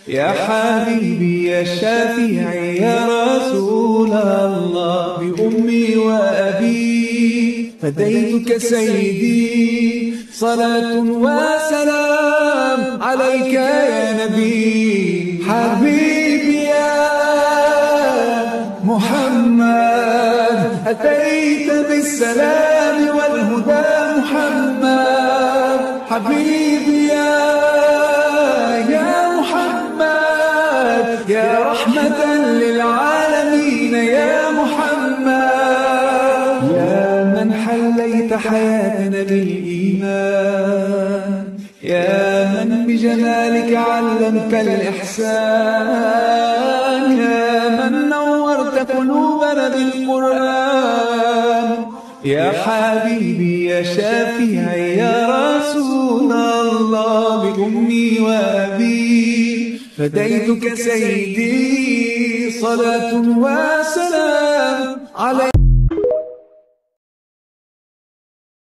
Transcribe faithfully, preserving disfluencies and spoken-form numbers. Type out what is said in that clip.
يا حبيبي يا شافعي يا رسول الله، بأمي وأبي فديتك سيدي، صلاة وسلام عليك يا نبي. حبيبي يا محمد أتيت بالسلام والهدى محمد. حبيبي يا يا محمد يا رحمة للعالمين يا محمد، يا من حليت حياتنا بالإيمان، يا من بجمالك علمت الإحسان، يا من نورت قلوبنا بالقرآن. يا حبيبي يا شافعي يا رسول الله، بأمي وأبي فديتك سيدي، صلاة وسلام عليك.